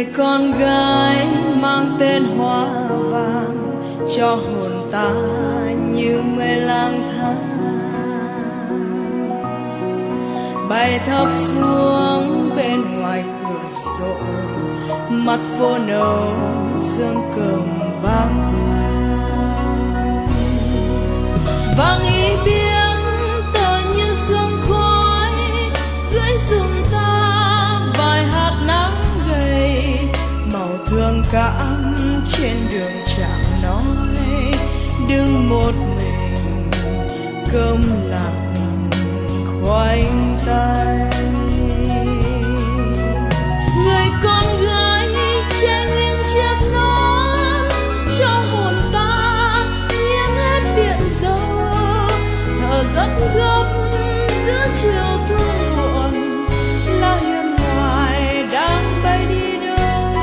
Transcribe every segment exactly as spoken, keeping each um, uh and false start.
người con gái mang tên hoa vàng cho hồn ta như mây lang thang bay thấp xuống bên ngoài cửa sổ, mặt phố nâu dương cầm vang vang ý biếng tờ như sương khói gửi dùm ta vài hạt nắng gầy màu thương cảm trên đường chẳng nói, đứng một mình cơm lặng khoanh tay. Người con gái che nghiêng chiếc nón cho hồn ta nghiêng hết biển dâu, thở rất gấp giữa chiều thu muộn, là hiền hoài đang bay đi đâu.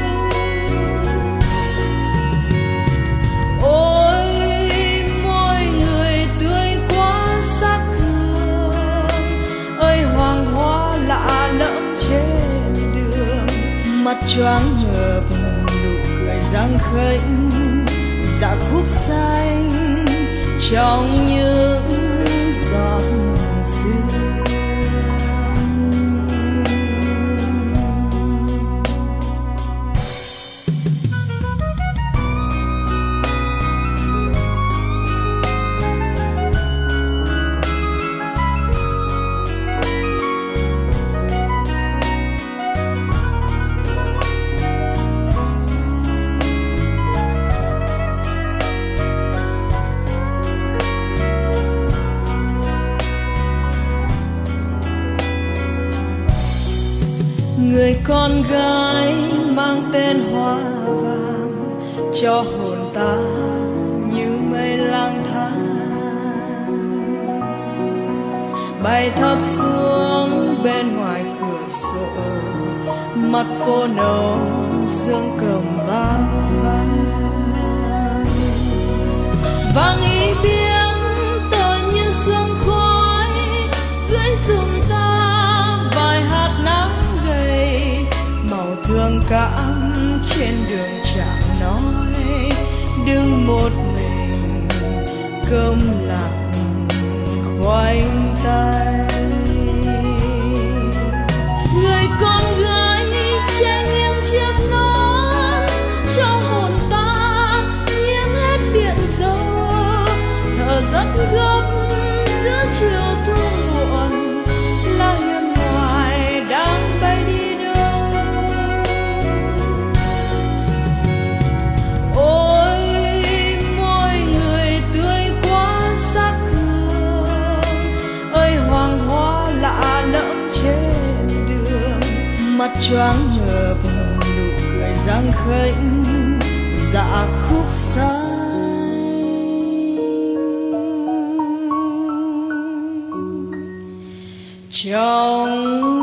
Ôi môi người tươi quá sắc thương, ơi hoàng hoa lạ lẫm trên đường, mắt choáng ngợp nụ cười răng khênh, dạ khúc xanh trong những giọt sương. Người con gái mang tên hoa vàng cho hồn ta như mây lang thang bay thấp xuống bên ngoài cửa sổ, mặt phố nâu dương cầm vang vang vang ý biếng tờ như sương khói gửi dùm ta vài hạt nắng màu thương cảm trên đường chẳng nói, đứng một mình cơm lặng khoanh tay. Người con gái che nghiêng chiếc nón cho hồn ta nghiêng hết biển dâu, thở rất gấp giữa chiều thu muộn, là hiền hoài đang bay đi đâu. Ôi môi người tươi quá sắc hương, ơi hoàng hoa lạ lẫm trên đường, mắt choáng ngợp nụ cười răng khênh, dạ khúc xanh trong